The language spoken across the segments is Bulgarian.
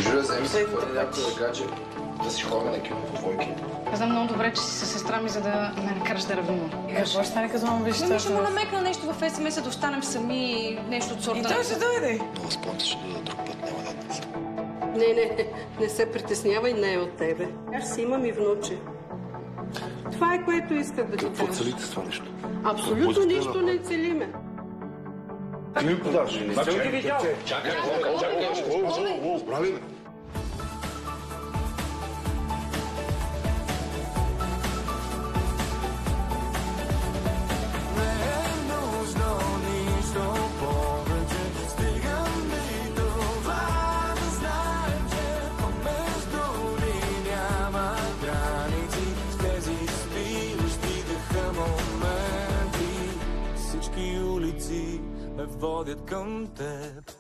Жуля, вземи си хвърли някой гадже, да си ходим на кино по двойки. Аз знам много добре, че си със сестра ми, за да ме накараш да равнувам. Какво ще стане, като му вижте? Ще му намекна нещо в СМС-а да останем сами, нещо от сорта. И той ще дойде. Много спомня, ще дойда друг път, няма да днес. Не се притеснявай, не е от тебе. Аз си имам и внуче. Това е, което исках да ти кажа. Какво целите с това нещо? Абсолютно нищо не целиме. Ти ми подаваш. Не съм ти видял. Чакай. Справи ме. ме водят към теб.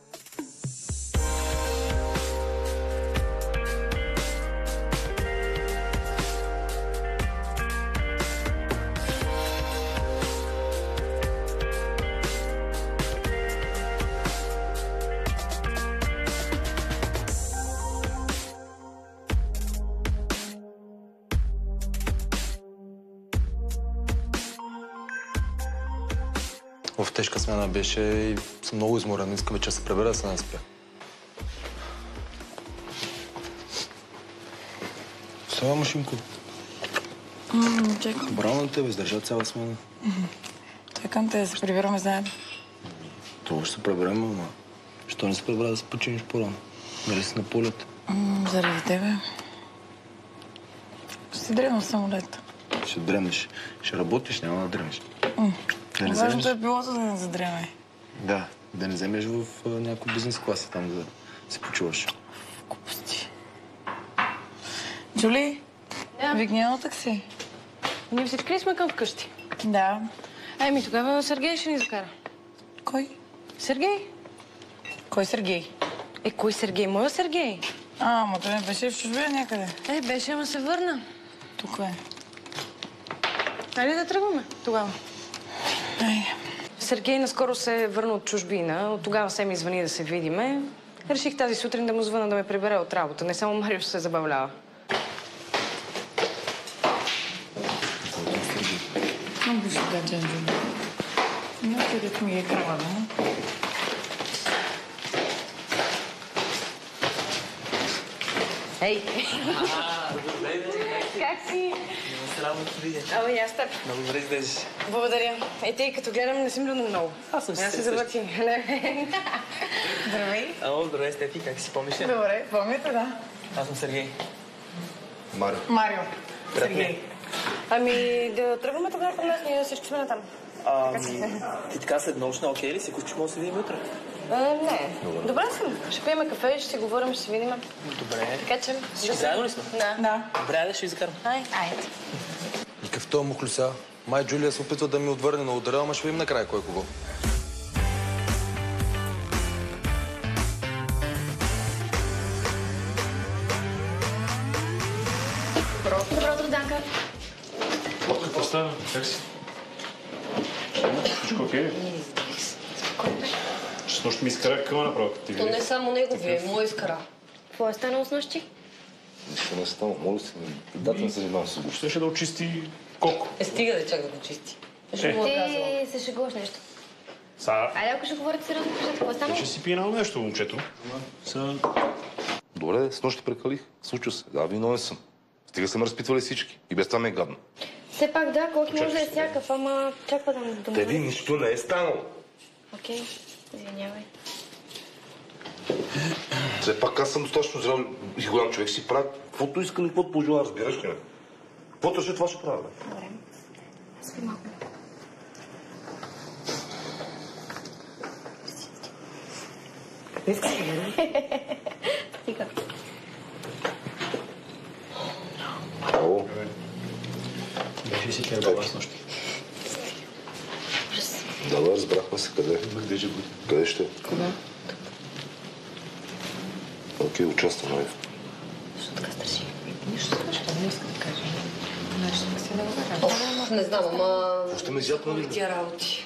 В тежка смяна беше и съм много изморен. Искам вече да се пребера, да се наспя. Сега, машинко. Чакай. Браво на тебе, издържа цяла смяна. Чакам те да се прибираме заедно. Това ще се преберем, ама... Що не се пребра да се починиш по-рано? Нали си на полет? Заради тебе. Ще древна самолета. Ще дремнеш. Ще работиш, няма да дремеш. Важното е пилота да не задреме. Да, да не вземеш в някой бизнес класа там да се почуваш. Глупости. Джули, викни едно такси. Ние всички сме към вкъщи. Да. Еми, тогава Сергей ще ни закара. Кой? Сергей? Кой Сергей? Кой Сергей? Моя Сергей. Ама той не беше в чужбина някъде. Беше, ама се върна. Тук е. Хайде да тръгваме тогава. Ай. Сергей наскоро се върна от чужбина. От тогава се ми звъни да се видиме. Реших тази сутрин да му звъна да ме прибере от работа. Не само Марио се забавлява. Много беше гаджен, Джули. Но където ми е крава, да? Ей! Добре, Как си? много се радвам да те видя. Ама и аз теб. Много добре изглеждаш. Благодаря. Тъй като гледам, не си млюдна много. Аз съм се завърти. Здравей. Ало, здравей, Стефи, как си помниш? Добре, помните, да. Аз съм Сергей. Марио. Сергей. Ами, да тръгваме тогава към нас, ние всички сме натам. Ти така след нощна, окей ли си? Ако може да се видим утре. Не. Добре съм. Ще пиеме кафе, ще си говорим, ще се видим. Добре. Така че... Всички заедно ли сме? Да. Добре, да ще ви закарам. Айде. И какъв този мухлюся? Май Джулия се опитва да ми отвърне на удара, ама ще видим накрая кой кого. Добро утро, Данка. Какво става? Как си? Всичко окей? С нощ ми изкара къла направо, като ти видих. То не само неговия, мой изкара. Какво е станало с нощи? Нищо не става. Моля се, дата не се занимавам с го. Щеше да очисти колко? Стига да чак да го чисти. Ще му казвам. Ти се шегуваш нещо. Айде, ако ще говорите сериозно, кажете, какво е станало? ще си пинал нещо, момчето. Добре, с нощ прекалих. Случва се. Да, виновен съм. Стига са ме разпитвали всички. И без това ме е гадно. Все пак да, колко може да е всякакъв, ама чаква да му Теди, нищо не е станало. Окей, извинявай. Все пак аз съм достатъчно зрел и голям човек, си правя каквото искам и каквото пожелая, разбираш ли ме? Каквото ще това ще правя, бе. Добре. Спи малко. Стига. Ало. Беше си тя баба с нощи. Да, разбрахме се. Къде? Къде ще? Кога? Окей, участвам. Защо така стържи? Нищо също, не искам да кажа. Значи тук си да го кажа. Не знам, ама... Още ме изядна ли? Тия работи.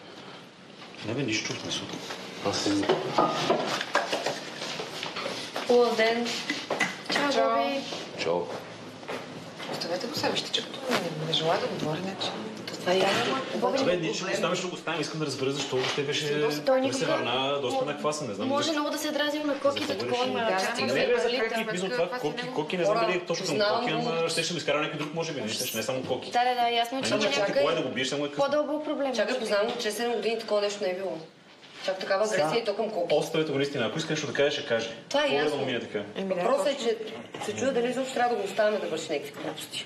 Не бе, нищо в месото. Аз се... Хубав ден. Чао, Боби. Чао. Оставете го себе, ще чакато не желая да говори нещо. Това е ясно. Абе, ние ще го оставим, ще го оставим. Искам да разбера защо въобще беше... Той се върна доста наквасен, не знам. Може много да се дразим на Коки, за такова има Не бе, за как мисля това, Коки, не знам дали е точно към Коки, ама ще го изкара някой друг, може би, не само Коки. Да, ясно, че има някакъв... да го биеш, само е късно. по-дълбок проблем. Чакай, познавам го, че 7 години такова нещо не е било. Чак такава агресия и то към Коки. Оставете го наистина, ако искаш да кажеш, ще каже. Това е ясно. Ми е така. Въпросът е, че се чуя дали изобщо трябва да го оставяме да върши някакви глупости.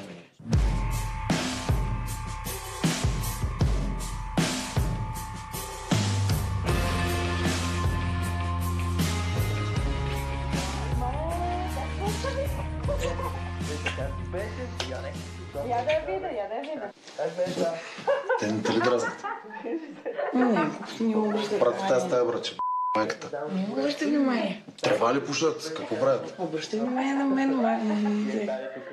Те не те ли дразнат? Не обръщай Прати тази стая, браче, майката. Не обръщай внимание. Трева ли пушат? Какво правят? Обръщай внимание на мен, майка.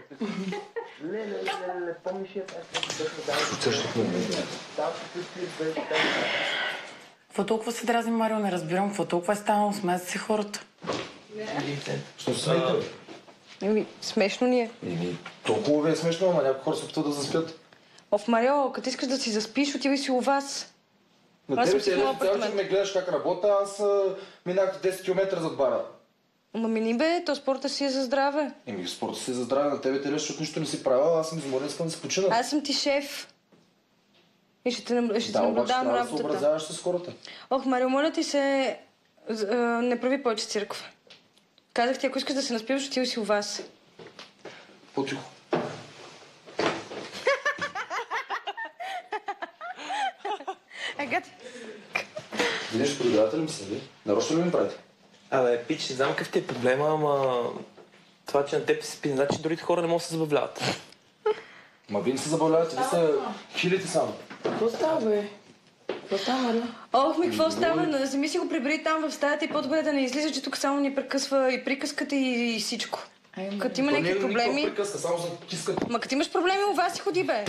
Какво толкова се дразни, Марио? Не разбирам. Какво толкова е станало? Смеят се хората. Що се смеете? Смешно ни е. Толкова ви е смешно, ама някои хора се опитват да заспят. Марио, като искаш да си заспиш, отивай си у вас. На тебе се цял ме гледаш как работя, аз минах 10 км зад бара. Ама мини бе, то спорта си е за здраве. Спорта си е за здраве, на тебе те защото нищо не си правила, аз съм изморен, искам да се почина. Аз съм ти шеф. И ще те наблюдавам трябва да работата. се съобразяваш с хората. Марио, моля ти се, не прави повече цирква. Казах ти, ако искаш да се наспиваш, отивай си у вас. По-тихо. Агат. Вие нещо подигравате ли ми се, нарочно ли ми правите? Абе, Пич, не знам какъв ти е проблема, ама това, че на теб се спи, не значи другите хора не могат да се забавляват. Ма вие не се забавлявате, вие са хилите само. Какво става, бе? Какво става, Марио? Какво става? Вземи си го прибери там в стаята и по-добре да не излиза, че тук само ни прекъсва и приказката и всичко. Като има някакви проблеми... Приказка, само за тискат. Ма като имаш проблеми, у вас си ходи, бе.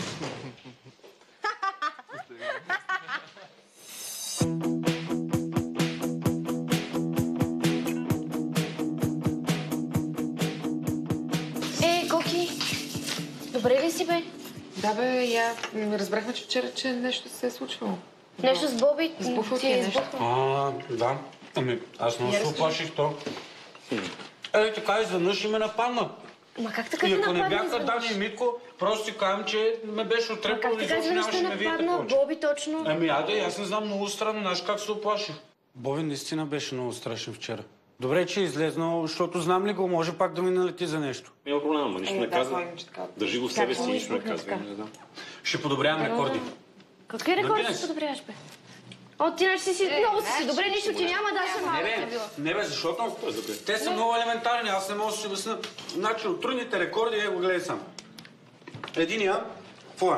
Коки, добре ли си, бе? Да, бе, я разбрахме, че вчера, че нещо се е случвало. Нещо с Боби? Сбухва ти е нещо. Да. Аз много се оплаших то. Така изведнъж и ме нападна. Ма как така И те ако не нападна бяха Дани и Митко, просто си казвам, че ме беше отрепало и изобщо нямаше ме видите повече. Боби точно? Аз не знам, много странно, знаеш как се оплаших. Боби наистина беше много страшен вчера. Добре, че е излезнал, защото знам ли го, може пак да ми налети за нещо. Няма проблема, ама нищо не казва. Държи го в себе си, нищо не казва. Ще подобрявам рекорди. Какви рекорди ще подобряваш, бе? Ти значи си много си добре, нищо ти няма, да се малко е било. Не бе, защото те са много елементарни, аз не мога да си обясня. Значи от трудните рекорди, го гледай сам. Единия, какво е?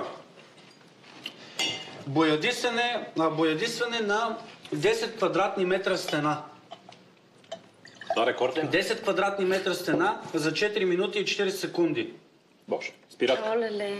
Боядисване на 10 квадратни метра стена. Това рекорд ли? 10 квадратни метра стена за 4 минути и 40 секунди. Боже, спират. Оле-ле.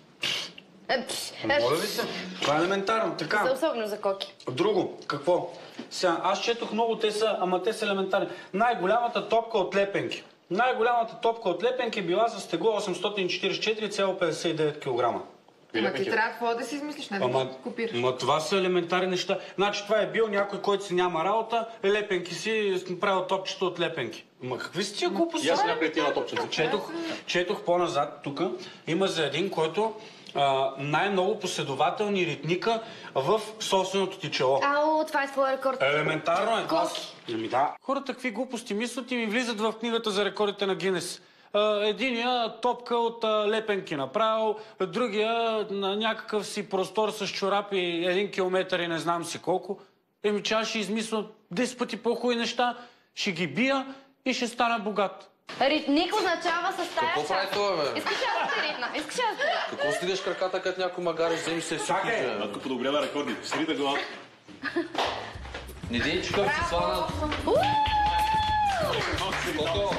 Моля ви се, това е елементарно. Така. За особено за Коки. Друго, какво? Сега, аз четох много, те са елементарни. Най-голямата топка от лепенки. Най-голямата топка от лепенки била с тегло 844,59 кг. Ама ти трябва какво да си измислиш, не да копираш. Ама това са елементарни неща. Значи това е бил някой, който си няма работа, лепенки си правил топчета от лепенки. Ама какви си тия глупости? И аз някой ти на топчета. Четох по-назад тук. Има за един, който най-много последователни ритника в собственото ти чело. Това е твой рекорд. Елементарно е. Коки. Да. Хората какви глупости мислят и ми влизат в книгата за рекордите на Гинес. Единия топка от лепенки направил, другия на някакъв си простор с чорапи 1 километър и не знам си колко. Че аз ще измисля 10 пъти по-хубави неща, ще ги бия и ще стана богат. Ритник означава с тая Какво прави това, бе? Искаш аз да ритна? Какво стигаш краката, като някой магариш, вземи се сукиш, бе? Ако подобрява рекорди, срида глава. Не дей, че къв си свана. Колко?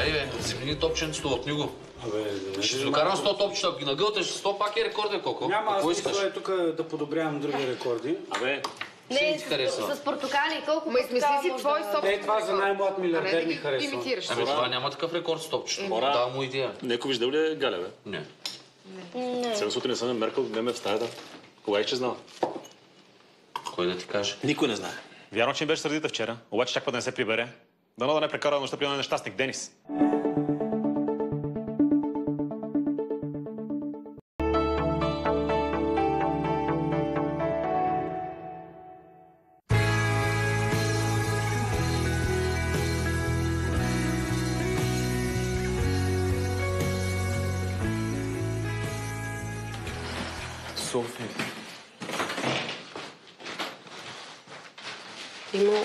Айде, бе, вземи топченцето, лъпни го. Ще докарам 100 топчета, ако ги нагълташ 100, пак е рекорден, Коко. Няма, аз мисля тук да подобрявам други рекорди. Не, с портокали, колко портокала си твой собствен. Това за най-млад милиардер ми харесва. Ами това няма такъв рекорд с топчето. Да, му идея. Неко виждал ли е Галя, бе? Не. Цяла сутрин не съм намеркал, гледаме в стаята. Кога изчезнала? Кой да ти каже? Никой не знае. Вярно, че ми беше сърдита вчера, обаче чак път да не се прибере. Дано да не прекара нощта при един нещастник, Денис. Софи. Има...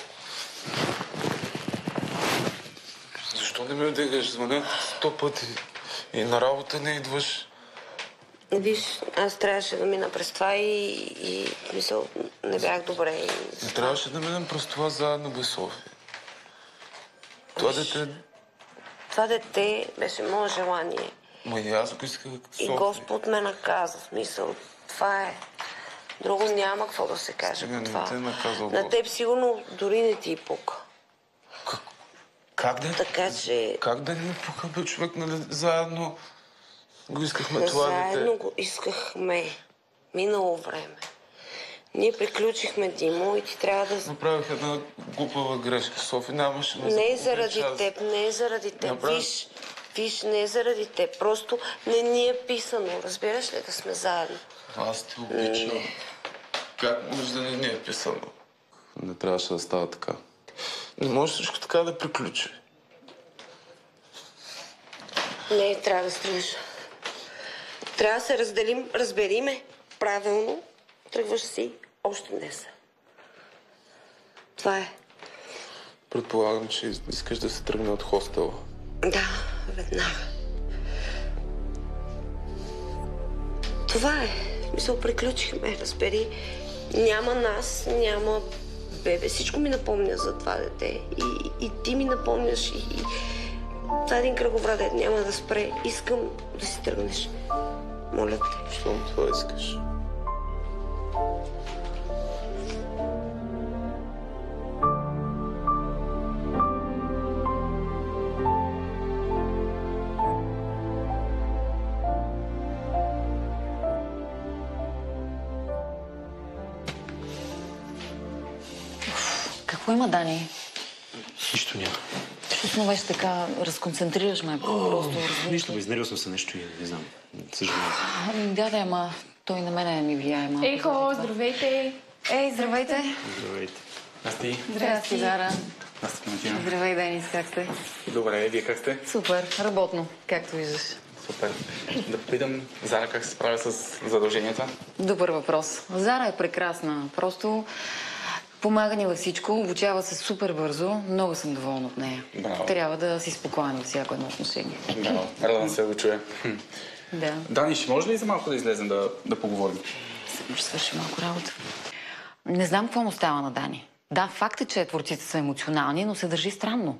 Защо не ме вдигаш? Звънят 100 пъти и на работа не идваш. Виж, аз трябваше да мина през това и мисъл, не бях добре. Не трябваше да минем през това заедно, бе, Софи. Това дете беше мое желание. Ма и аз го исках, Софи. И Господ ме наказа, в смисъл, това е. Друго няма какво да се каже по това. На теб сигурно дори не ти пука. Как да? Така че... Как да не пука, бе, човек, нали, заедно го искахме това дете? Заедно го искахме. Минало време. Ние приключихме, Димо, и ти трябва да... Направих една глупава грешка, Софи, нямаше... Не е заради теб, не е заради теб. Виж, не е заради теб. Просто не ни е писано. Разбираш ли да сме заедно? Аз те обичам. Как може да не е писано? Не трябваше да става така. Не може всичко така да приключи. Не, трябва да строиш. Трябва да се разделим, разбери ме правилно. Тръгваш си още днес. Това е. Предполагам, че искаш да се тръгне от хостела. Да, веднага. Това е. Мисъл, приключихме, разбери. Няма нас, няма бебе. Всичко ми напомня за това дете. И ти ми напомняш. И това е един кръговратец. Няма да спре. Искам да си тръгнеш. Моля те. Щом това искаш. Какво има, Дани? Нищо няма. Що се беше така, разконцентрираш ме, просто Нищо, изнервил съм се нещо и не знам. Съжалявам. Да, ама той на мене не ми влияе малко. Ейхо, здравейте! Ей, здравейте! Здравейте. Здрасти. Здрасти, Зара. Здрасти, Валентина. Здравей, Денис, как сте? Добре, вие как сте? Супер, работно, както виждаш. Супер. Да попитам Зара как се справя с задълженията? Добър въпрос. Зара е прекрасна. Просто помага ни във всичко, обучава се супер бързо. Много съм доволна от нея. Браво. Трябва да си спокоен във всяко едно отношение. Браво. Радвам се да го чуя. Да. Дани, ще може ли за малко да излезем да поговорим? Само ще свърши малко работа. Не знам какво му става на Дани. Да, факт е, че творците са емоционални, но се държи странно.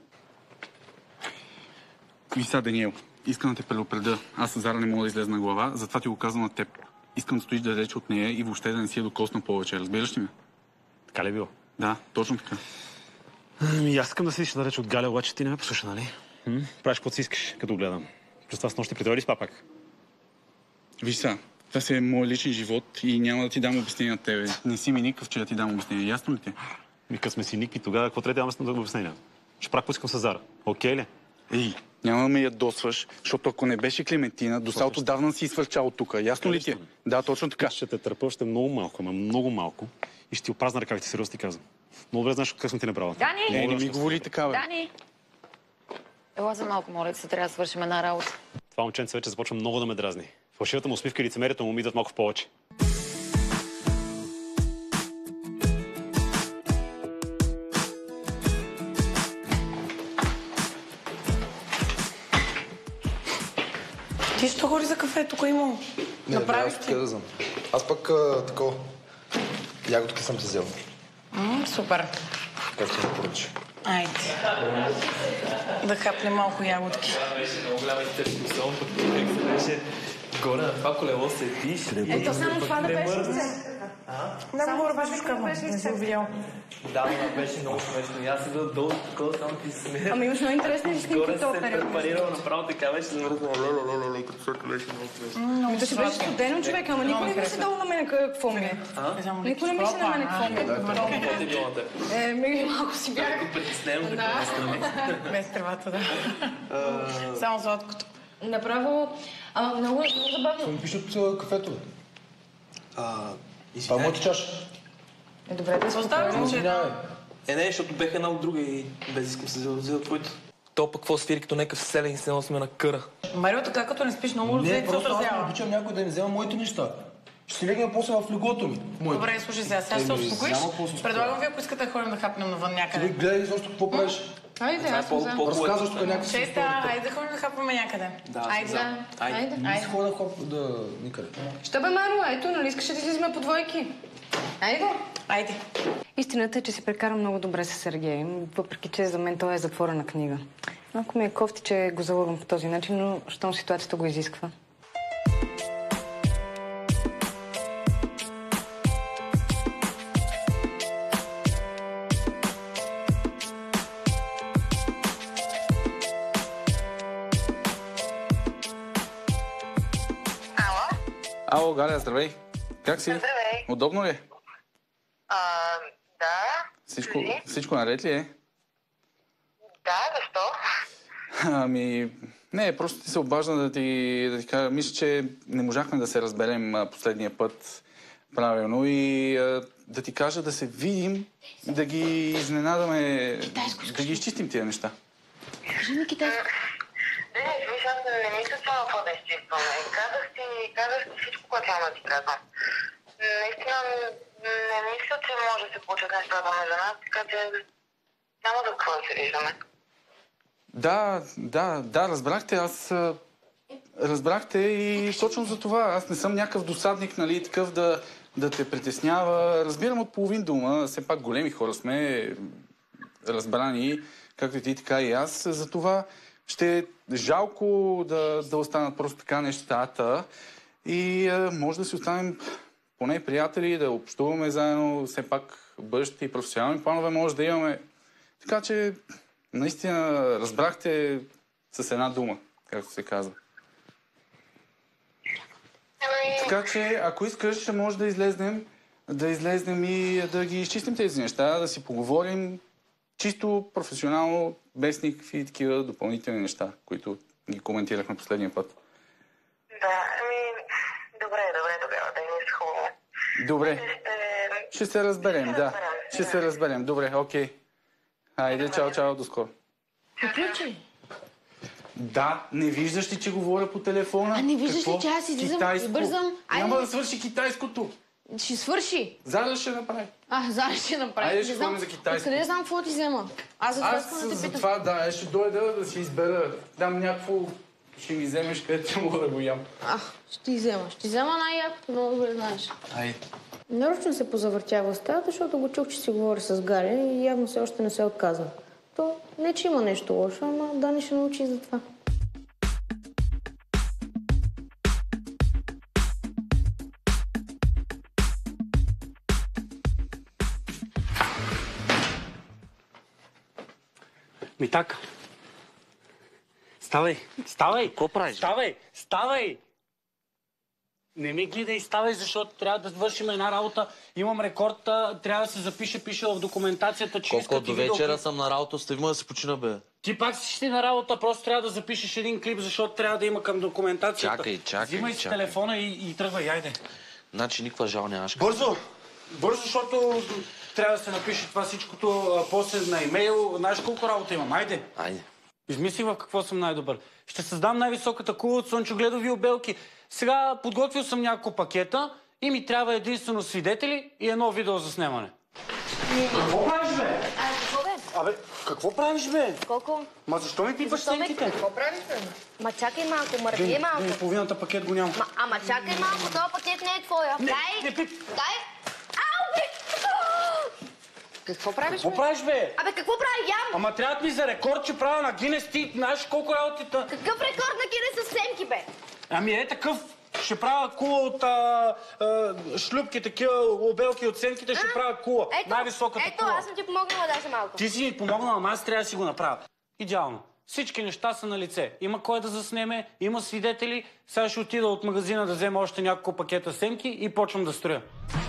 Виса, Даниел, искам да те предупредя. Аз с Зара не мога да излеза на глава, затова ти го казвам на теб. Искам да стоиш далеч от нея и въобще да не си я докосна повече. Разбираш ли ме? Така ли е било? Да, точно така. Ами аз искам да седиш далеч от Галя, обаче ти не ме послуша, нали? Правиш каквото си искаш, като гледам. През това с нощи при това ли спа пак? Виж сега, това си е мой личен живот и няма да ти дам обяснение на тебе. Не си ми никакъв, че да ти дам обяснение. Ясно ли ти? Като сме си никви, тогава какво трябва да дам обяснение? Ще правя какво искам с Зара. Окей ли? Ей, няма да ме ядосваш, защото ако не беше Клементина, до салото давна си свърчал от тук. Ясно ли ти? Да, точно така. Ще те търпя още много малко, ама много малко. И ще ти опразна ръкавите, сериозно ти казвам. Много добре знаеш какво съм ти направил. Дани! Не ми говори така, бе. Дани! Ела за малко, моля се, трябва да свършим една работа. Това момченце вече започва много да ме дразни. Фалшивата му усмивка и лицемерието му идват малко в повече. Ти що хори за кафе? Тук има. Направих ти. Да знам. Аз пък такова. Ягодки съм си взел. Супер. Как ще ме поръча? Айде. Да хапне малко ягодки. Това беше много голяма интересност, пък как се беше горе на това колело седиш. Ето само това да беше само горе беше шкафа, не си го видял. Да, но беше много смешно. И аз седа долу такова, само ти се смея. Ами имаш много интересни снимки този период. Горе се препарирал, направо така беше замръзнал. Като също беше много смешно. Да си беше студено, човек, ама никой не мисли долу на мен какво ми е. Никой не мисли на мен какво ми е. Малко си бях. Малко притеснено, така настрани. Без тревата, да. Само сладкото. Направо, много забавно. Съм пише от кафето. Това е моята чаша. Добре, да се оставим, че... Не, защото беха една от друга и без искам се взела твоето. То пък какво свири, като нека вселен и се сме на къра. Марио, така като не спиш много, не, просто аз не обичам някой да ми взема моите неща. Ще си легна после в леглото ми. Добре, слушай сега, сега ще се успокоиш. Предлагам ви, ако искате да ходим да хапнем навън някъде. Ти гледай защо какво правиш. Айде, аз съм за. Разказваш тук някакви си Честа, айде да ходим да хапваме някъде. Айде. Не си ходя да никъде. Що бе, Марио, ето, нали искаш да излизаме по двойки? Айде. Истината е, че си прекарам много добре с Сергей, въпреки че за мен той е затворена книга. Малко ми е кофти, че го залъгвам по този начин, но щом ситуацията го изисква. Ало, Галя, здравей. Как си? Здравей. Удобно ли е? Да. Всичко наред ли е? Да, защо? Ами, не, просто ти се обажда да ти кажа. Мисля, че не можахме да се разберем последния път правилно и да ти кажа да се видим, да ги изненадаме, да ги изчистим тия неща. Кажи ми китайско. Не, виж, аз не мисля това какво да изчистваме. Казах ти всичко, което няма да ти казвам. Наистина не мисля, че може да се получат нещата между нас, така че няма за какво да се виждаме. Да, разбрахте, разбрахте и точно за това. Аз не съм някакъв досадник, нали, такъв да те притеснява. Разбирам от половин дума, все пак големи хора сме, разбрани, както и ти, така и аз. Затова ще е жалко да останат просто така нещата и може да си останем поне приятели, да общуваме заедно, все пак бъдещите и професионални планове може да имаме. Така че наистина разбрахте с една дума, както се казва. Така че, ако искаш, може да излезнем и да ги изчистим тези неща, да си поговорим чисто професионално, без никакви такива допълнителни неща, които ги коментирахме последния път. Да, добре, тогава, да не е хубаво. Добре. Ще се разберем, да. Ще се разберем. Добре, окей. Хайде, чао, до скоро. Приключи. Да, не виждаш ли, че говоря по телефона? Не виждаш ли, че аз излизам и бързам? Няма да свърши китайското. Ще свърши. Зара ще направи. Зара ще направи. Айде, ще ходим за китайско. Откъде знам какво ти взема? Аз за това, да, ще дойда да си избера. Дам някакво, ще ми вземеш, където мога да го ям. Ще ти взема. Ще ти взема най-якото, много добре знаеш. Айде. Нарочно се позавъртява в стаята, защото го чух, че си говори с Галя и явно все още не се отказва. То не, че има нещо лошо, ама Дани ще научи за това. Митак! Ставай! Какво правиш? Ставай! Не ми гледай, ставай, защото трябва да вършим една работа. Имам рекорд, трябва да се запише, пише в документацията, че искат до вечера съм на работа, остави да се почина, бе. Ти пак си ще на работа, просто трябва да запишеш един клип, защото трябва да има към документацията. Чакай. Взимай си телефона и тръгвай, айде. Значи никаква жал нямаш. Бързо, защото трябва да се напише това всичкото после на имейл. Знаеш колко работа имам, айде. Измислих в какво съм най-добър. Ще създам най-високата кула от слънчогледови обелки. Сега подготвил съм няколко пакета и ми трябва единствено свидетели и едно видео за снимане. Какво правиш, бе? Какво бе? Какво правиш, бе? Колко? Ма защо ми пипаш снимките? Какво правиш, бе? Ма чакай малко, мърди малко. Половината пакет го няма. Ама чакай малко, този пакет не е твоя. Не пип. Дай! Ау, бе! Какво правиш, Какво правиш, бе? Абе, какво прави? Ям! Ама трябва ми за рекорд, че правя на Гинес. Ти знаеш колко работите? Какъв рекорд на Гинес с семки, бе? Ами е такъв. Ще правя кула от шлюпки, такива обелки от семките, ще правя кула. Най-високата ето, кула. аз съм ти помогнала даже малко. Ти си ми помогнала, ама аз трябва да си го направя. Идеално. Всички неща са на лице. Има кой да заснеме, има свидетели. Сега ще отида от магазина да взема още няколко пакета семки и почвам да строя.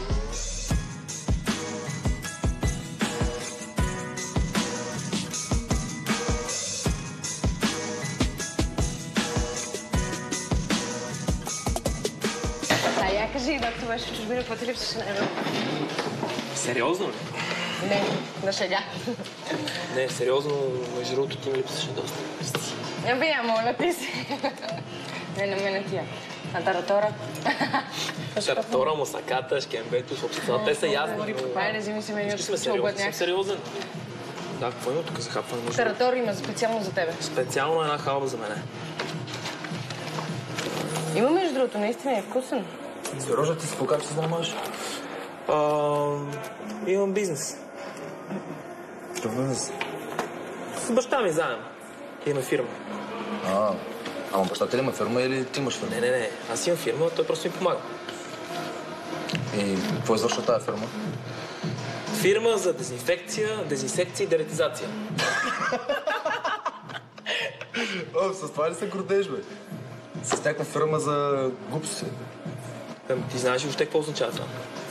Я кажи, докато беше в чужбина, какво ти липсваше на Европа? Сериозно ли? Не, на шега. Не, сериозно, между другото ти ми липсваше доста. Я моля ти си. Не, на мене тия. А таратора? Таратора, мусаката, шкембето, собствено. Те са ясни. Айде, вземи се меню. Всички сме сериозни. Съм сериозен. Да, какво има тук за хапване? Таратор има специално за тебе. Специално една халба за мене. Има между другото, наистина е вкусен. Сережа, ти си по как се занимаваш? Имам бизнес. Какъв бизнес? С баща ми заедно. Имаме фирма. Ама баща ти ли има фирма или ти имаш фирма? Не. Аз имам фирма, той просто ми помага. И какво извършва тази фирма? Фирма за дезинсекция и деретизация. С това ли се гордееш, бе? С някаква фирма за глупости. Ти знаеш ли въобще какво означава това?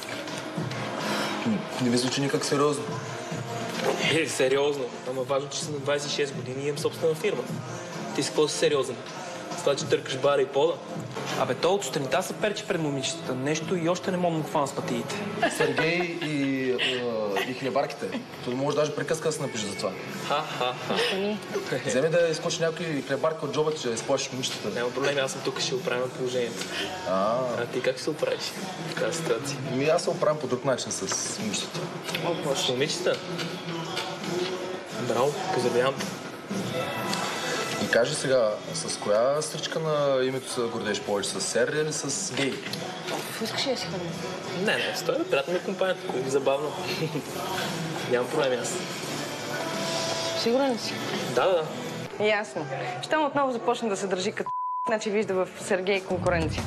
Не ви звучи никак сериозно. Сериозно. Ама важно, че съм на 26 години и имам собствена фирма. Ти с какво си сериозен? С това, че търкаш бара и пода? Абе, то от сутринта се перчи пред момичетата. Нещо и още не мога да го хвана с пътиите. Сергей и хлебарките. Той може даже приказка да се напише за това. Вземи да изкочи някой хлебарка от джоба, че да изплашиш момичетата. Няма проблем, аз съм тук, ще оправим положението. А ти как се оправиш в тази ситуация? Аз се оправям по друг начин с момичетата. С момичета? Браво, поздравявам. И кажи сега, с коя стричка на името се гордееш повече? С сер или с гей? Какво искаш да си хвърля? Не, стой, приятна ми компания, тук е забавно. Нямам проблеми аз. Сигурен си? Да. Ясно. Щом отново започна да се държи като значи вижда в Сергей конкуренция.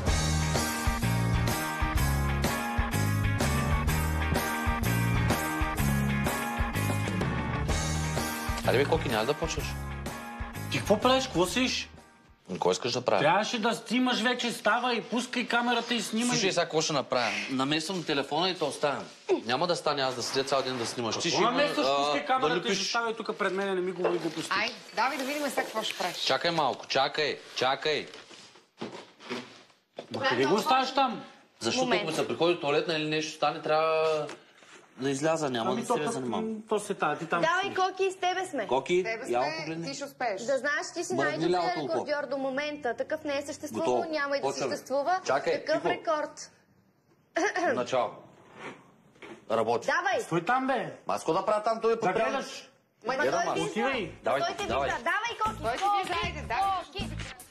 Аре бе, Коки, няма да почваш. Ти какво правиш? Какво сиш? Какво искаш да правя? Трябваше да снимаш вече, става и пускай камерата и снимай. Слушай, сега какво ще направя? Намесвам телефона и те оставям. Няма да стане аз да седя цял ден да снимаш. Ти ще намесваш, пускай камерата и заставяй тук пред мене, не ми говори глупости. Ай, давай да видим сега какво ще правиш. Чакай малко, чакай. Къде го оставаш там? Защото ако се приходи туалетна или нещо стане, трябва да изляза, няма да се занимавам. То се тая, ти там. Давай, Коки, с тебе сме. Коки, яла погледни. Ти ще успееш. Да знаеш, ти си най-добрият рекордьор до момента. Такъв не е съществувал, няма и да съществува. Такъв рекорд. Начало. Работи. Давай! Стой там, бе! Аз какво да правя там, той е да гледаш. Отивай. Давай, Давай, Коки! Той ще ви зайде, давай.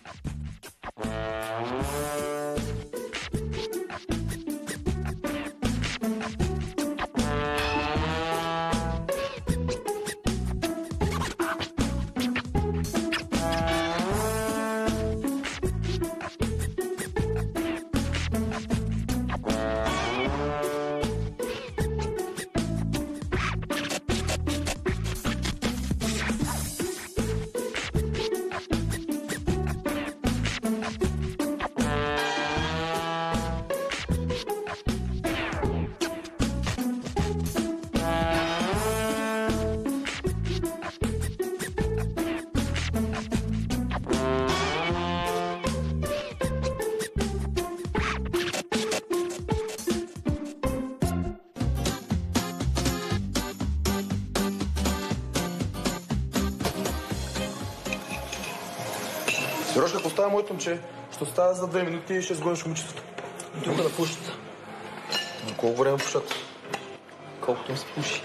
Сережка, ако става моето момче, ще остава за 2 минути и ще сгониш момичетото. Тук да пушат. За колко време пушат? Колкото им се пуши.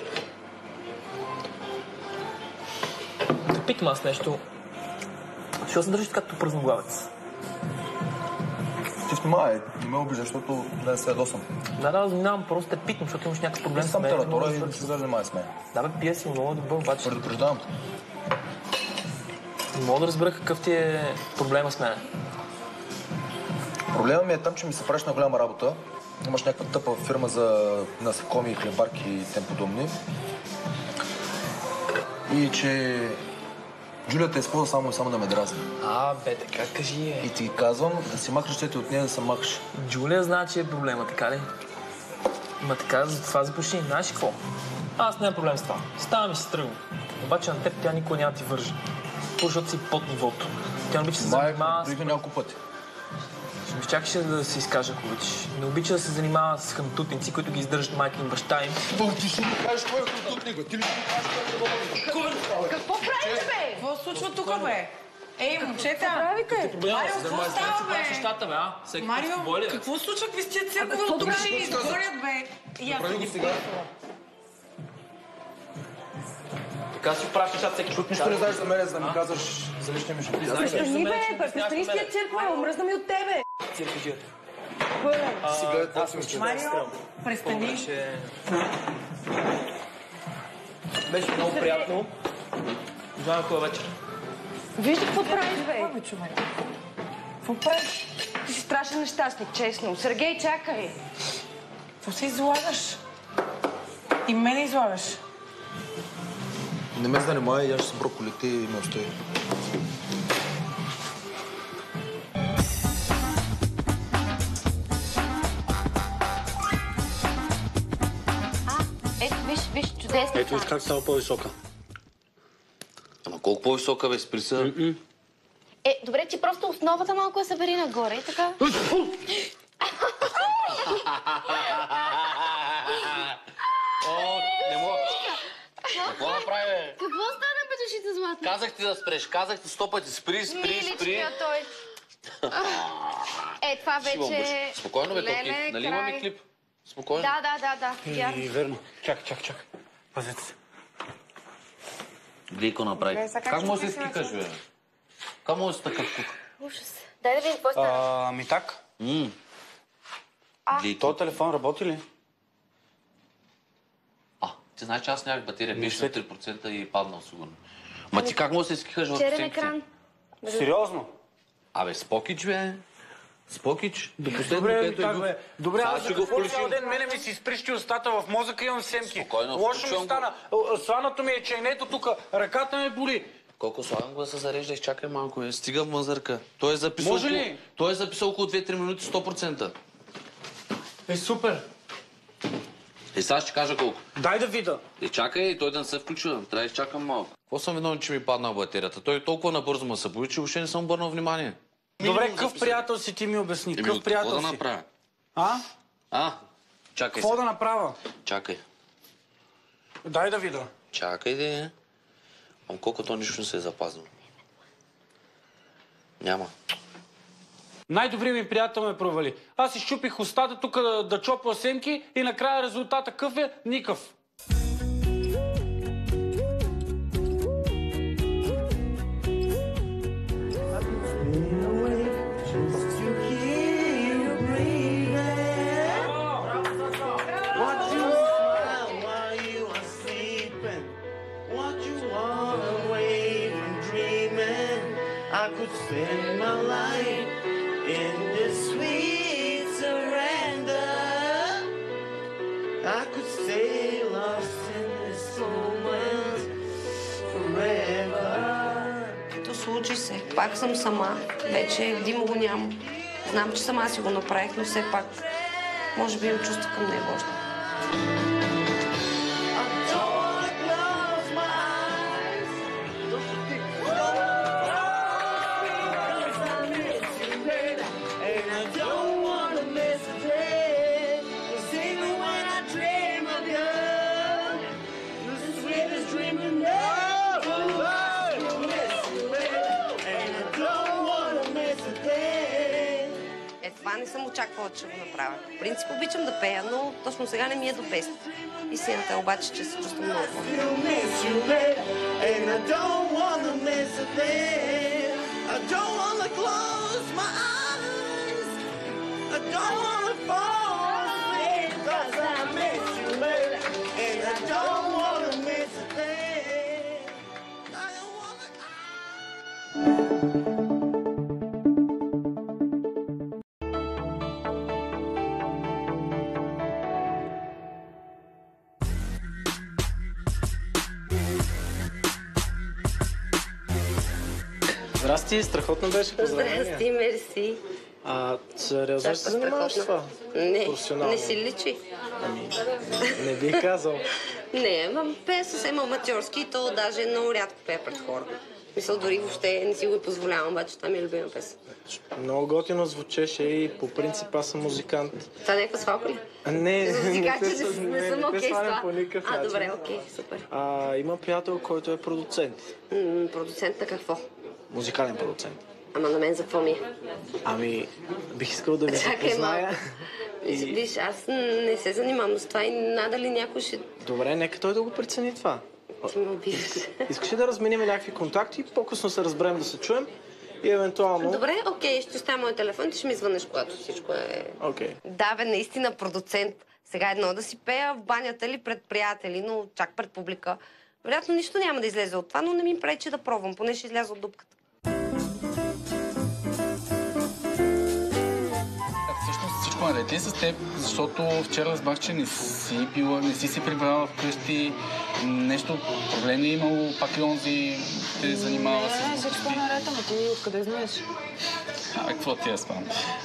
Да питам аз нещо. Защо се държиш както пръзноглавец? Ти внимавай, не ме обижда, защото да не се ядосам. Да, внимавам, просто те питам, защото имаш някакъв проблем с мен. мен. Не съм тератора и се занимавай с мен. Да, бе, пия си много добър, обаче. Предупреждавам. Не мога да разбера какъв ти е проблема с мен. Проблема ми е там, че ми се правиш на голяма работа. Имаш някаква тъпа фирма за насекоми, хлебарки и тем подобни. И че Джулия те използва само и само да ме дразни. Бе, така кажи е. И ти казвам да си махаш ръцете от нея, да се махаш. Джулия знае, че е проблема, така ли? Ма така, за това започни. Знаеш какво? Аз нямам проблем с това. Ставам и се тръгвам. Обаче на теб тя никога няма ти вържи. Защото си под нивото. Тя не обича да се занимава... Майко, няколко пъти. Ще ми чакаш да се изкажа, ако обичаш. Не обича да се занимава с хамтутници, които ги издържат майка им, баща им. Ти ще ми кажеш кой е хамтутника? Ти ли ще ми кажеш кой е хамтутника? Какво правите, бе? Какво случва тук, бе? Ей, момчета! Какво правите? Марио, какво става, бе? Марио, какво случва? Какви сте циркове от тук ще ни изгонят, бе? Направи го сега. Така си правиш нещата всеки път. Нищо не знаеш за мен, за да ми казваш за личния ми живот. Престани, бе! Престани с тия циркове! Омръзна ми от тебе! Циркаджията. Си гледай това си мисля. Марио, престани! Беше много приятно. Желая хубава вечер. Вижте какво правиш, бе! Какво правиш? Ти си страшен нещастник, честно. Сергей, чакай! Какво се излагаш? И мене излагаш. Не ме занимавай, аз ще с броколите и ме остави. Ето, виж, чудесно. Ето, как става по-висока. Ама колко по-висока, бе, спри се? Добре, че просто основата малко я събери нагоре и така. Не мога. Какво направи, бе? Какво стана, петушите златни? Казах ти да спреш, казах ти 100 пъти. Спри. Миличкия той. Това вече... Спокойно, бе, Токи. Нали имаме клип? Спокойно. Да. И верно. Чакай. Пазете се. Глейко направи. Как може да се скикаш, бе? Как може да си такъв кук? Ужас. Дай да видим какво стана. Ами так. Този телефон работи ли? Ти знаеш, че аз нямах батерия. Беше на 3% и паднал сигурно. Ма ти как може да се скикаш върху Черен сенките? екран. Сериозно? Абе, спокич, бе. Спокич. До последно, Добре, където как, бе? Добре, аз за какво включим. цял ден мене ми си изприщи устата, в мозъка имам семки. Спокойно, Лошо включвам ми стана. Сваното ми е чайнето тук, ръката ме боли. Колко слагам го да се зарежда, изчакай малко, бе. Стига мазърка. Той е записал Може ли? Той е записал около 2-3 минути 100%. Супер. Сега ще кажа колко. Дай да видя. Чакай, той да не се включва. Трябва да изчакам малко. Какво съм виновен, че ми падна батерията? Той толкова набързо ме събуди, че въобще не съм обърнал внимание. Добре, какъв приятел си ти ми обясни? Какъв приятел си? Какво да направя? Чакай. Какво да направя? Чакай. Дай да видя. Чакай, де. Колко то нищо не се е запазило. Няма. Най-добрият ми приятел ме провали. Аз изчупих устата тук да чопа семки и накрая резултата къв е? Никъв. I could spend my life in this sweet surrender. I could stay lost in this moment forever. То случи се. Пак съм сама. Вече Димо го няма. Знам, че сама си го направих, но все пак може би имам чувство към него още. Това не съм очаквала, че го направя. В принцип обичам да пея, но точно сега не ми е до песен. Истината е обаче, че се чувствам много don't wanna fall asleep 'cause I miss you, baby. And I don't wanna miss a thing. I don't wanna... Здрасти, страхотно беше. Поздравления. Здрасти, мерси. Сериозно ще се занимаваш с това? Не, професионално? не си личи. Не бих казал. Не, пея съвсем аматьорски и то даже много рядко пея пред хора. Мисля, дори въобще не си го позволявам, обаче това ми е любима песен. Много готино звучеше и по принцип аз съм музикант. Това е някаква свалка ли? Не, не съм окей с това. по никакъв начин. Добре, окей, супер. Имам приятел, който е продуцент. Продуцент на какво? Музикален продуцент. Ама на мен за какво ми е? Бих искал да ви запозная. Виж, аз не се занимавам с това и надали някой ще... Добре, нека той да го прецени това. Ти ме обидиш. Искаш ли да разменим някакви контакти, по-късно се разберем да се чуем и евентуално... Добре, окей, ще оставя моят телефон, ти ще ми звънеш, когато всичко е... Окей. Да, бе, наистина продуцент. Сега едно да си пея в банята или пред приятели, но чак пред публика. Вероятно нищо няма да излезе от това, но не ми пречи да пробвам, поне ще изляза от дупката. Всъщност всичко наред ли с теб, защото вчера разбрах, че не си се прибрала вкъщи, нещо, проблем ли е имало, пак и онзи те занимава с... Не, всичко наред, ама ти откъде знаеш? Какво ти я спам?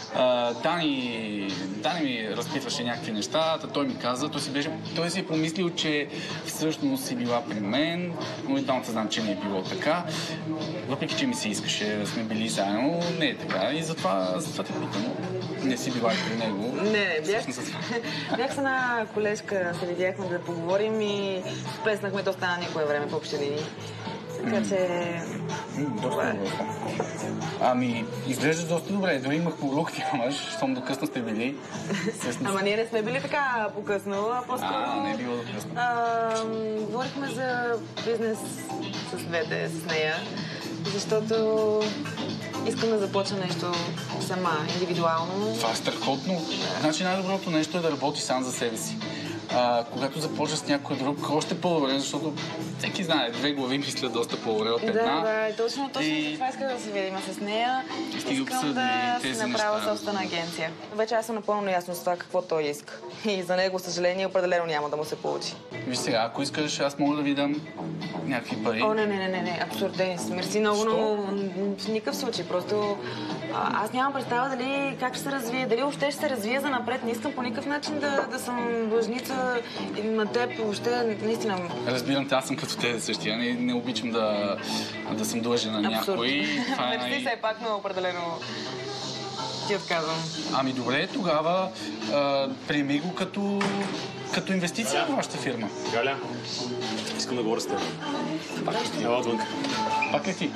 Дани ми разпитваше някакви неща, той ми каза, той си е помислил, че всъщност си била при мен, но и двамата знам, че не е било така. Въпреки, че ми се искаше да сме били заедно, не е така и затова те питам. Не си била и при него. Не, бях с една колежка, се видяхме да поговорим и плеснахме доста на никое време в общи линии. Така че... Доста добре. Изглежда доста добре. Дори имах порук, нямаш, щом до късно сте били. Ама ние не сме били така по-късно, а по-скоро... не е било до късно. Говорихме за бизнес с двете, с нея, защото искам да започна нещо сама, индивидуално. Това е страхотно. Значи най-доброто нещо е да работиш сам за себе си. Когато започнеш с някой друг, още по-добре, защото всеки знае, две глави мислят доста по-добре от една. Да, точно това исках да се видим с нея. Искам да си направя собствена агенция. Вече аз съм напълно наясно с това какво той иска. И за него, съжаление, определено няма да му се получи. Виж сега, ако искаш, аз мога да ви дам някакви пари. О, не, абсурд, Денис. Мерси много, но в никакъв случай. Просто аз нямам представа дали как ще се развие, дали въобще ще се развие за напред. Не искам по никакъв начин да съм длъжница на теб. Въобще, наистина... Разбирам те, аз съм като те същия. Не обичам да съм длъжен на някой. Мерси, все пак, но определено ти отказвам. Добре, тогава приеми го като инвестиция в вашата фирма. Галя, искам да говоря с теб. Ела отвънка. Пак ли ти?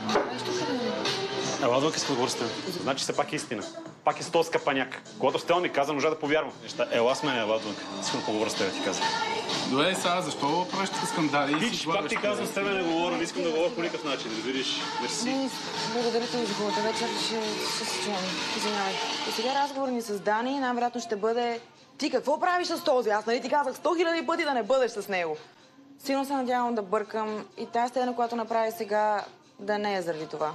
Ела отвънка, искам да говоря с теб. Значи все пак е истина. Пак е с този скъпаняк. Когато Стела ми каза, можа да повярвам в неща. Ела с мен, ела отвънка. Искам да поговоря с теб, ти каза. Добре, сега, защо правиш така скандали? Виж, пак ти казвам с тебе не говоря, не искам да говоря по никакъв начин, разбираш. Мерси. Благодаря ти за хубавата вечер, ще се чуем. Извинявай. И сега разговор ни с Дани най-вероятно ще бъде: ти какво правиш с този? Аз нали ти казах 100 000 пъти да не бъдеш с него. Силно се надявам да бъркам и тази сцена, която направи сега, да не е заради това.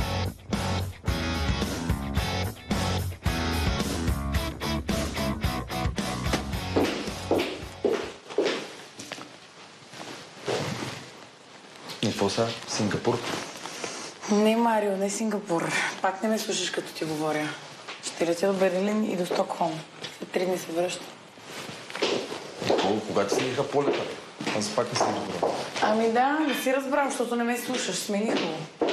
И какво са? Сингапур? Не, Марио, не Сингапур. Пак не ме слушаш, като ти говоря. Ще летя до Берлин и до Стокхолм. След 3 дни се връщам. Кога ти смениха полета? Аз пак не съм разбрал. Не си разбрал, защото не ме слушаш. Смениха го.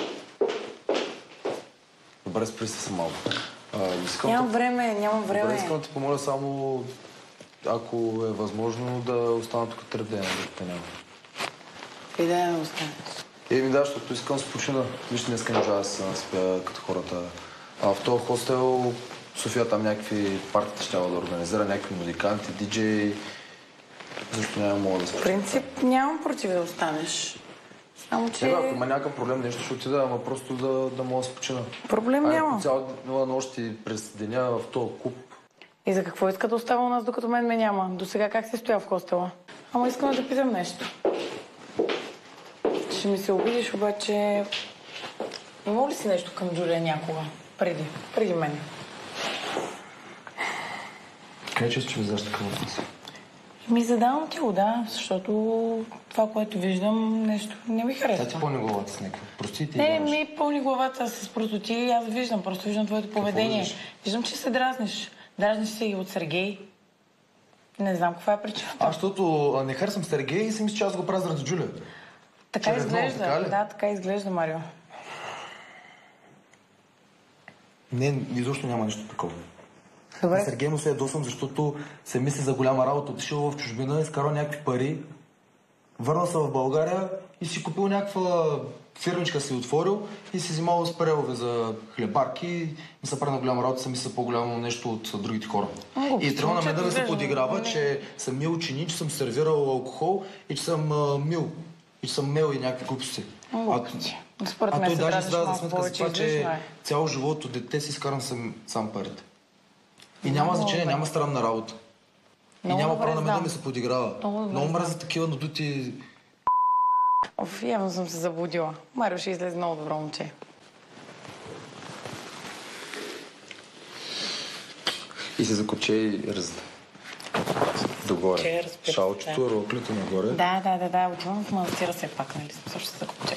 Добре, спри се малко. Нямам време. Добре, искам да ти помоля само, ако е възможно, да остана тук 3 дена, докато няма. И да не останеш. Да, защото искам да се почина. Виж, днеска не можа да се спя като хората. В този хостел София там някакви партии ще да организира, някакви музиканти, диджеи. Защо мога да се В принцип нямам против да останеш. Само, че... Ако има някакъв проблем, нещо ще отида, ама просто да мога да се почина. Проблем няма. Цяла нощ и през деня в този клуб И за какво иска да остава у нас, докато мен ме няма? До сега как си стоял в хостела? Ама искам да питам нещо. Ще ми се обидиш, обаче... Имал ли си нещо към Джулия някога? Преди мен. Къде често, че ми задаш такъв въпрос? Ми задавам ти го, да, защото това, което виждам, нещо не ми харесва. Тя ти пълни главата с някакъв. Прости ти. Не, ми пълни главата с простоти. Аз виждам, просто виждам твоето поведение. Виждам, че се дразниш. Дразниш се и от Сергей. Не знам каква е причината. Аз, защото не харесвам Сергей и си мисля, че аз го правя заради Джулия. Така изглежда. Така да, така изглежда, Марио. Не, изобщо няма нищо такова. Добре. На Сергей му се ядосвам, защото се мисли за голяма работа. Отишъл в чужбина, изкарал някакви пари, върнал се в България и си купил някаква фирмичка, си отворил и си взимал спрелове за хлебарки и се прави на голяма работа, се мисли по-голямо нещо от другите хора. И трябва на мен да се подиграва, че съм мил ученик, че съм сервирал алкохол и че съм мил. И че съм мел и някакви глупости. Според мен той се даже трябва да дразиш сметка за това, че цял живот от дете си изкарам сам парите. И няма значение, няма странна работа. И няма право на мен да ми се подиграва. Много мразя такива надути... Явно съм се заблудила. Марио ще излезе много добро момче. И се закопче и догоре. Шалчето, роклето нагоре. Да. Отивам в манастира все пак, нали? Също се закопче.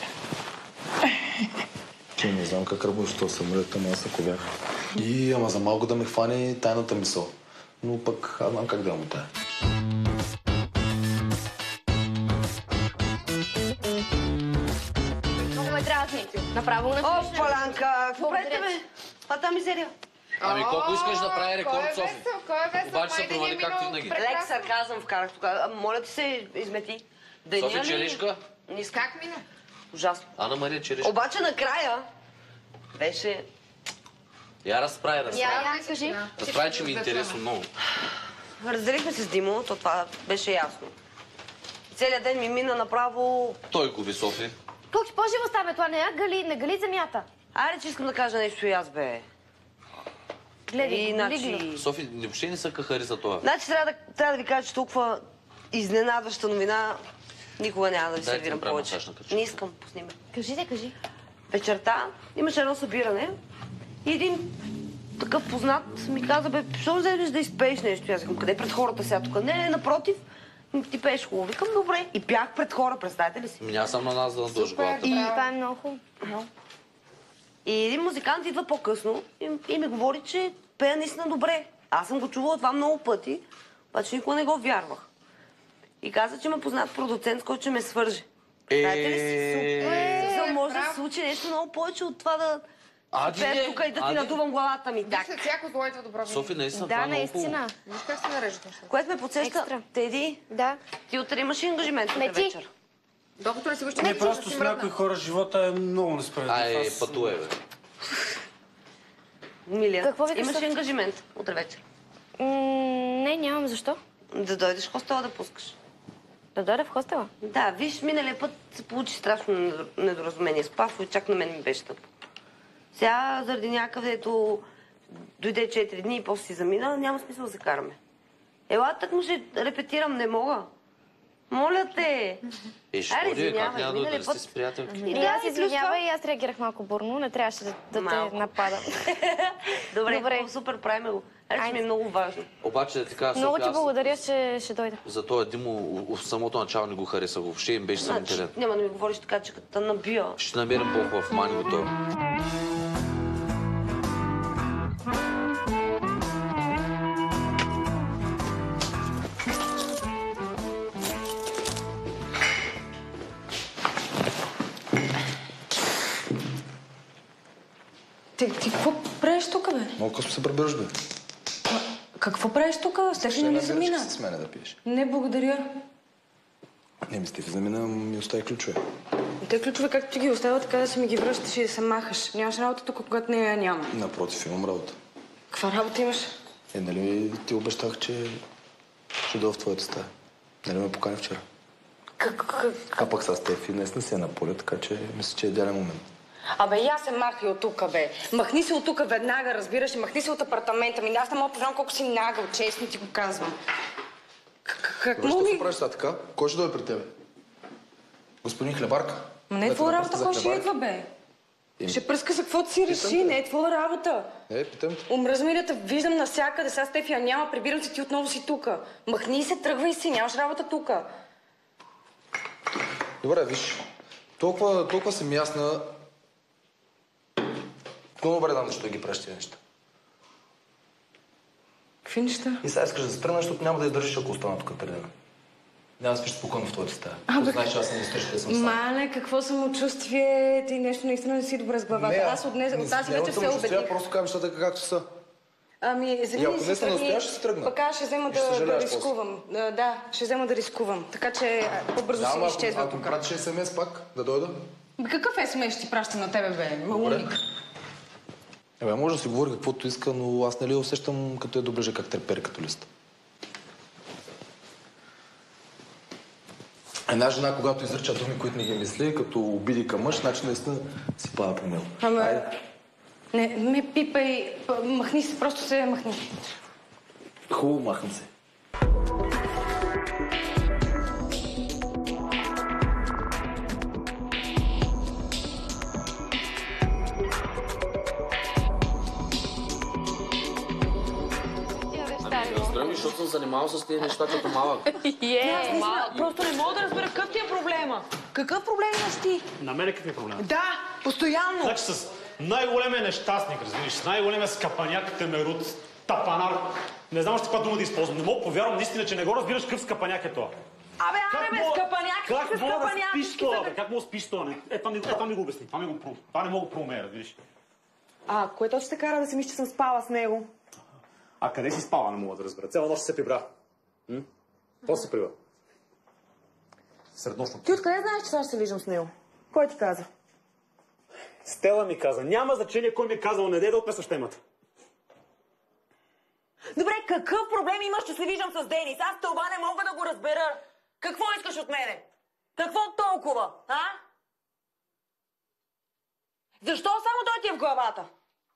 Че не знам как работи този самолет, ама аз ако бях. Ама за малко да ме хване тайната мисъл. Но пък аз знам как да я мутая. Много ме дразни. Направо на О, Паланка, какво правите, бе? Това та мизерия. Ами колко искаш да прави рекорд, Софи? Кой е весел? Обаче се провали както винаги. Лек сарказъм вкарах тогава. Моля ти се, измети. Софи Черешка? Как мина? Ужасно. Ана Мария Черешка. Обаче накрая беше... Я разправя. Кажи. Разправя, че ми е интересно много. Разделихме се с Димо, то това беше ясно. Целият ден ми мина направо... Той губи, Софи. Колко по-живо става, това не гали земята. Айде, че искам да кажа нещо и аз, бе. Гледай, Софи, въобще не са кахари за това. Значи трябва да ви кажа, че толкова изненадваща новина никога няма да ви сервирам повече. Не искам, пусни ме. Кажи. Вечерта имаше едно събиране и един такъв познат ми каза, бе, защо не вземеш да изпееш нещо? Аз викам, къде пред хората сега тук? Не, напротив, ти пееш хубаво. Викам, добре. И пях пред хора, представете ли си? Аз съм на нас да надължи главата. И това е много хубаво. И един музикант идва по-късно и ми говори, че пея наистина добре. Аз съм го чувала това много пъти, обаче никога не го вярвах. И каза, че ме познат продуцент, с който ще ме свърже. Знаете ли си? Може да се случи нещо много повече от това да пея тук и да ти надувам главата ми. Да, след всяко зло идва добро. Софи, наистина, да, наистина. Виж как се нареждаш нещата. Което ме подсеща, Теди, ти утре имаш ангажимент на вечер. Докато не си вижте, не просто с някои хора живота е много несправедлив. Пътувай, бе. Милия, имаш ли ангажимент утре вечер? Не, нямам. Защо? Да дойдеш в хостела да пускаш. Да дойда в хостела? Да, виж, миналия път се получи страшно недоразумение с Пафо и чак на мен ми беше тъпо. Сега, заради някакъв, дето дойде 4 дни и после си замина, няма смисъл да се караме. Ела, так му ще репетирам, не мога. Моля те! Ще ходи, как няма да дойде с приятелки? И аз извинявай, и аз реагирах малко бурно, не трябваше да те нападам. Добре, супер, правиме го. Арче ми е много важно. Обаче да ти кажа, много ти благодаря, че ще дойда. За това Димо в самото начало не го хареса, въобще им беше съмнителен. Няма да ми говориш така, че като набия. Ще намерим по-хубав, мани го той. Ти какво правиш тук, бе? Малко късно се прибираш, бе. Какво правиш тук? Стефи не замина. Ще с мене да пиеш. Не, благодаря. Не ми Стефи замина, ми остави ключове. Те ключове, както ти ги оставя, така да си ми ги връщаш и да се махаш. Нямаш работа тук, когато не я няма. Напротив, имам работа. Каква работа имаш? Нали ти обещах, че ще дойда в твоята стая? Нали ме покани вчера? А пък с Стефи днес не си е на поле, така че мисля, че е идеален момент. Абе, я се махай от тука, бе. Махни се от тука веднага, разбираш, махни се от апартамента ми. Аз не мога да познавам колко си нагъл, честно ти го казвам. Какво ми... Ще правиш сега така? Кой ще дойде при тебе? Господин Хлебарка? Не е твоя работа, кой ще идва, бе? Ще пръска за каквото си реши, не е твоя работа. Питам те. Омръзна ми да те виждам навсякъде, сега Стефия няма, прибирам се, ти отново си тука. Махни се, тръгвай си, нямаш работа тука. Добре, виж. Толкова съм ясна. Много добре дам, защо ги правиш тези неща. Какви неща? И сега искаш да се тръгна, защото няма да издържиш, ако остана тук преди мен. Няма да спиш спокойно в твоята стая. Знаеш, че аз не изтържа, да съм сам. Мале, какво самочувствие? Ти нещо наистина не си добре с главата. Аз от тази вечер се убедих. Просто казвам нещата както са. Ами, и ако не се настояш, ще се тръгна. Пък аз ще взема да рискувам. Да, ще взема да рискувам. Така че по-бързо си изчезва тук. Ако пратиш СМС пак, да дойда? Какъв СМС ще ти пращам на тебе, бе? Малумник. Може да си говори каквото иска, но аз нали усещам като е доближа как трепери като лист. Една жена, когато изрича думи, които не ги мисли, като обиди към мъж, значи наистина си пада по мило. Не ме пипай, махни се, просто се махни. Хубаво, махам се. Здрави, защото съм занимавал с тези неща като малък. Просто не мога да разбера какъв ти е проблема. Какъв проблем имаш ти? На мене какви проблеми? Да, постоянно. Значи с най-големия нещастник, разбираш, с най-големия скапаняк, темерут, тапанар. Не знам още каква дума да използвам. Не мога повярвам наистина, че не го разбираш какъв скапаняк е това. Абе, скапаняк! Как мога да спиш това, бе? Как мога да спиш това? Това ми го обясни. Това не мога да проумея, разбираш. Кое точно те кара да си мисля, че съм спала с него? А къде си спала, не мога да разбера. Цяла нощ се прибра. Какво се прибра? Среднощно. Ти откъде знаеш, че сега ще се виждам с него? Кой ти каза? Стела ми каза. Няма значение кой ми е казал, не дей да отмесваш темата. Добре, какъв проблем имаш, че се виждам с Денис? Аз това не мога да го разбера. Какво искаш от мене? Какво толкова, а? Защо само той ти е в главата?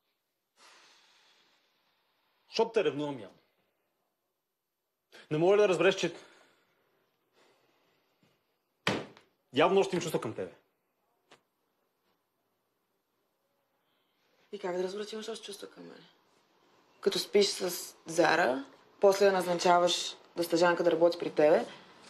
Защото те ревнувам явно. Не мога ли да разбереш, че... Явно още им чувства към тебе. И как да разбера, че имаш още чувства към мен? Като спиш с Зара, после я назначаваш да стажанка да работи при тебе.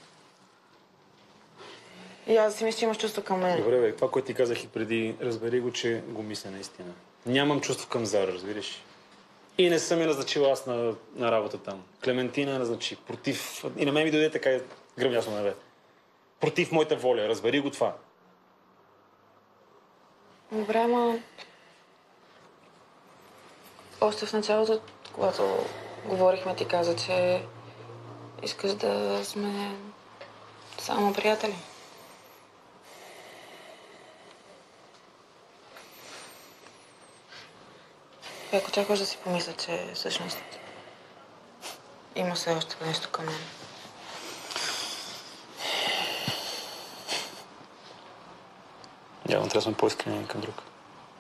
И аз си мисля, че имаш чувства към мен. Добре, бе, това, което ти казах и преди, разбери го, че го мисля наистина. Нямам чувство към Зара, разбираш. И не съм я назначила аз на работа там. Клементина назначи. Против... И на мен ми дойде така гръмясно на вет. Против моята воля. Разбери го това. Добре, ама... Още в началото, когато говорихме, ти каза, че искаш да сме само приятели. И ако чакаш да си помисля, че всъщност има все още нещо към мен. Явно трябва да сме по-искрени към друг.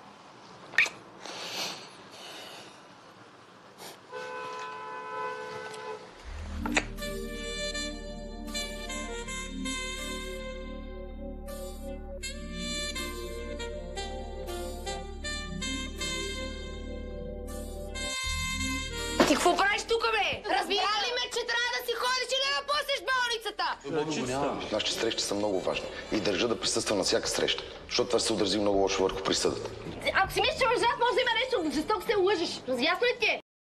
Ти какво правиш тук, бе? Разбира ли ме, че трябва да си ходиш и да напуснеш болницата? Нашите срещи са много важни и държа да присъствам на всяка среща, защото това ще се отрази много лошо върху присъдата. Ако си мислиш, че между нас може да има нещо жестоко, се лъжиш. Ясно ли ти е?